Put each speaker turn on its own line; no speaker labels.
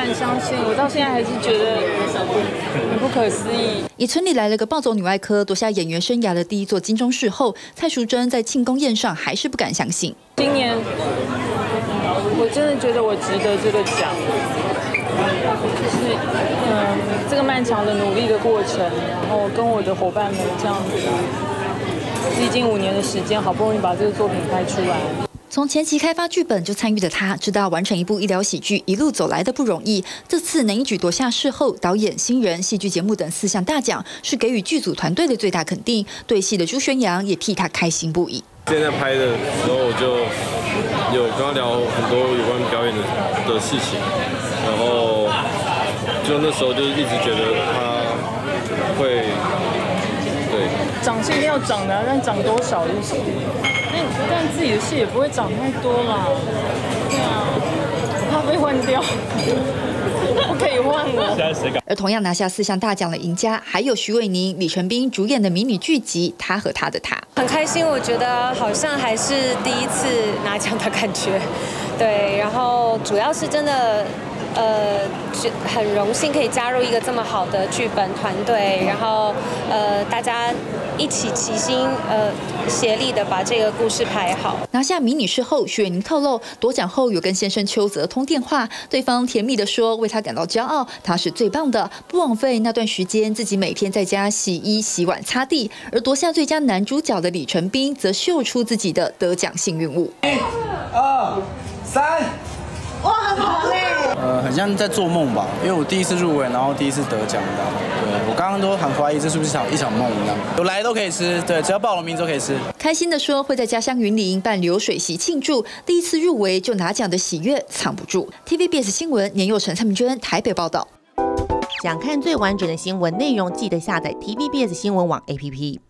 难相信，我到现在还是觉得很不可思议。
以村里来了个暴走女外科，夺下演员生涯的第一座金钟视后，蔡淑臻在庆功宴上还是不敢相信。
今年我真的觉得我值得这个奖，就是这个漫长的努力的过程，然后跟我的伙伴们这样子，历经5年的时间，好不容易把这个作品拍出来。
从前期开发剧本就参与的他，知道完成一部医疗喜剧一路走来的不容易。这次能一举夺下视后、导演、新人、戏剧节目等4项大奖，是给予剧组团队的最大肯定。对戏的朱宣阳也替他开心不已。
现在拍的时候，我就有跟他聊很多有关表演的事情，然后就那时候就一直觉得他会对
涨是一定要涨的，但涨多少就是。但自己的戏也不会涨太多啦，对啊，怕被换掉，不可以换了。
而同样拿下4项大奖的赢家，还有徐伟宁、李成斌主演的迷你剧集《他和他的他》。
很开心，我觉得好像还是第一次拿奖的感觉，对，然后主要是真的。很荣幸可以加入一个这么好的剧本团队，然后大家一起齐心协力的把这个故事拍好。
拿下迷你视后，徐伟宁透露，夺奖后有跟先生邱泽通电话，对方甜蜜的说为他感到骄傲，他是最棒的，不枉费那段时间自己每天在家洗衣、洗碗、擦地。而夺下最佳男主角的李成斌则秀出自己的得奖幸运物。
1、2、3。
哇，很好嘞！
很像在做梦吧，因为我第一次入围，然后第一次得奖的。对，我刚刚都很怀疑这是不是一场梦一样。有来都可以吃，对，只要报了名都可以吃。
开心的说会在家乡云林办流水席庆祝，第一次入围就拿奖的喜悦藏不住。TVBS 新闻年佑成、蔡明娟台北报道。
想看最完整的新闻内容，记得下载 TVBS 新闻网 APP。